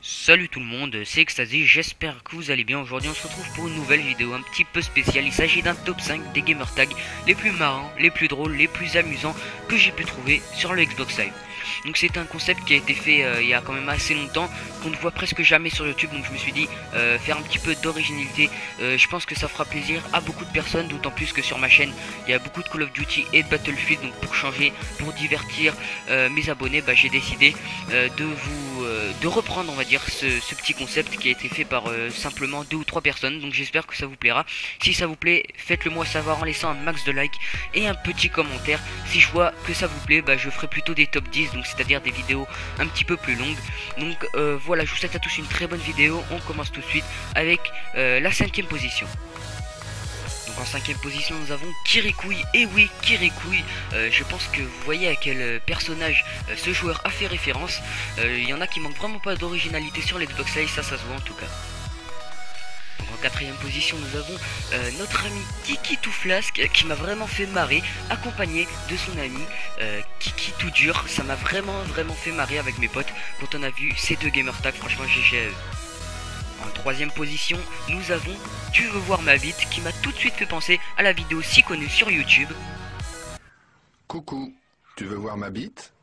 Salut tout le monde, c'est Extasy, j'espère que vous allez bien. Aujourd'hui on se retrouve pour une nouvelle vidéo un petit peu spéciale. Il s'agit d'un top 5 des gamer tags les plus marrants, les plus drôles, les plus amusants que j'ai pu trouver sur le Xbox Live. Donc c'est un concept qui a été fait il y a quand même assez longtemps, qu'on ne voit presque jamais sur YouTube. Donc je me suis dit faire un petit peu d'originalité, je pense que ça fera plaisir à beaucoup de personnes. D'autant plus que sur ma chaîne il y a beaucoup de Call of Duty et de Battlefield. Donc pour changer, pour divertir mes abonnés, j'ai décidé de reprendre, on va dire, ce petit concept qui a été fait par simplement 2 ou 3 personnes. Donc j'espère que ça vous plaira. Si ça vous plaît, faites-le moi savoir en laissant un max de likes et un petit commentaire. Si je vois que ça vous plaît, je ferai plutôt des top 10, donc c'est-à-dire des vidéos un petit peu plus longues. Donc voilà, je vous souhaite à tous une très bonne vidéo. On commence tout de suite avec la 5ème position. Donc en 5ème position nous avons Kirikouille. Et oui, Kirikouille, je pense que vous voyez à quel personnage ce joueur a fait référence. Il y en a qui manquent vraiment pas d'originalité sur l'Xbox Live, ça se voit en tout cas. Donc en 4ème position nous avons notre ami Kiki Tout Flasque, qui m'a vraiment fait marrer, accompagné de son ami Kiki Tout Dur. Ça m'a vraiment fait marrer avec mes potes quand on a vu ces deux gamer tags, franchement GG à eux. En 3ème position, nous avons Tu veux voir ma bite, qui m'a tout de suite fait penser à la vidéo si connue sur YouTube. Coucou, tu veux voir ma bite?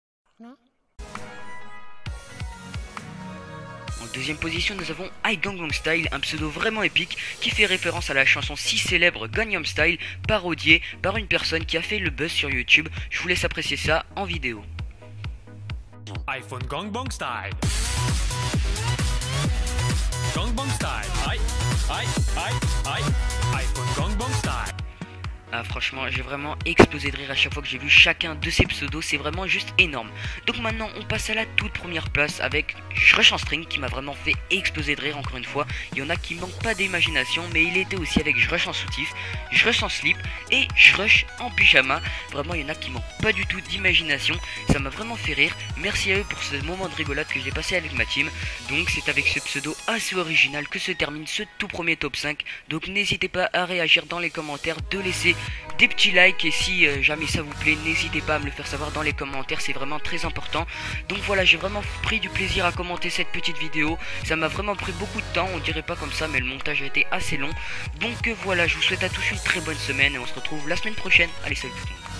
En 2ème position, nous avons I Gangnam Style, un pseudo vraiment épique qui fait référence à la chanson si célèbre Gangnam Style, parodiée par une personne qui a fait le buzz sur YouTube. Je vous laisse apprécier ça en vidéo. iPhone Gangbang Style. Gangbang Style. iPhone Gangbang Style. Ah, franchement, j'ai vraiment explosé de rire à chaque fois que j'ai vu chacun de ces pseudos, c'est vraiment juste énorme. Donc maintenant, on passe à la toute première place avec Rush en String, qui m'a vraiment fait exploser de rire encore une fois. Il y en a qui manquent pas d'imagination, mais il était aussi avec Rush en soutif, Rush en slip et Rush en pyjama. Vraiment, il y en a qui manquent pas du tout d'imagination. Ça m'a vraiment fait rire. Merci à eux pour ce moment de rigolade que j'ai passé avec ma team. Donc c'est avec ce pseudo assez original que se termine ce tout premier top 5. Donc n'hésitez pas à réagir dans les commentaires, de laisser des petits likes, et si jamais ça vous plaît, n'hésitez pas à me le faire savoir dans les commentaires, c'est vraiment très important. Donc voilà, j'ai vraiment pris du plaisir à commenter cette petite vidéo. Ça m'a vraiment pris beaucoup de temps, on dirait pas comme ça, mais le montage a été assez long. Donc voilà, je vous souhaite à tous une très bonne semaine et on se retrouve la semaine prochaine. Allez, salut tout le monde.